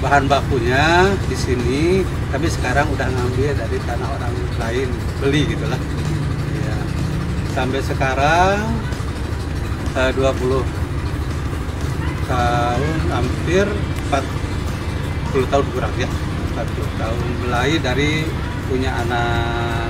bahan bakunya di sini, tapi sekarang udah ngambil dari tanah orang lain, beli gitulah. Ya. Sampai sekarang 20 tahun, hampir 40 tahun kurang ya, 40 tahun. Mulai dari punya anak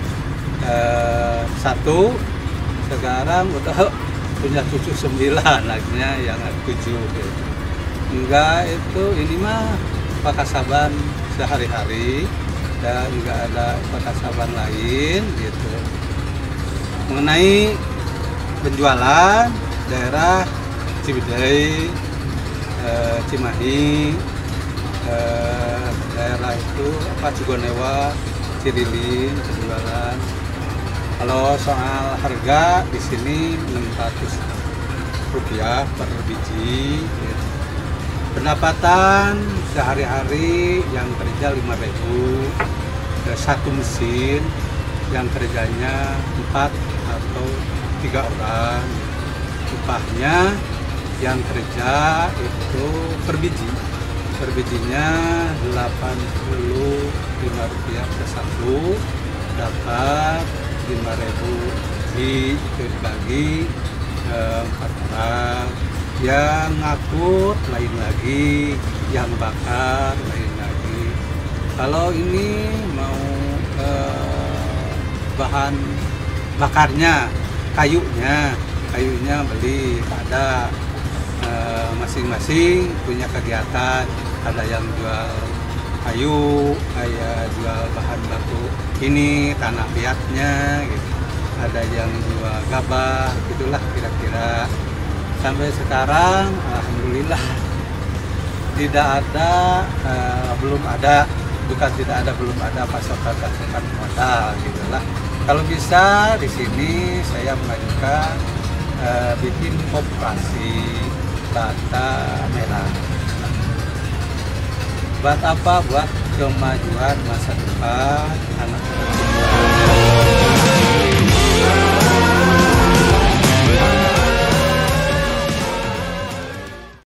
satu, sekarang udah punya cucu 9, akhirnya yang 7 gitu. Enggak, itu ini mah pakasaban sehari-hari dan enggak ada pakasaban lain gitu. Mengenai penjualan daerah Ciwidey, Cimahi, daerah itu apa, Cigonewa, Cirilin penjualan. Kalau soal harga di sini 600 rupiah per biji. Gitu. Pendapatan sehari-hari yang kerja 5.000, satu mesin yang kerjanya 4 atau 3 orang. Upahnya yang kerja itu per biji, per bijinya 85 rupiah per satu, dapat 5.000 biji, itu dibagi 4 orang. Yang ngakut lain lagi, yang bakar lain lagi. Kalau ini mau bahan bakarnya, kayunya beli, ada masing-masing punya kegiatan. Ada yang jual kayu, kayak jual bahan baku ini, tanah liatnya gitu. Ada yang jual gabah, gitulah kira-kira. Sampai sekarang alhamdulillah tidak ada, belum ada, bukan tidak ada, belum ada pasokan modal gitulah. Kalau bisa di sini saya mengajukan bikin koperasi bata merah. Buat apa? Buat kemajuan masa depan anak-anak.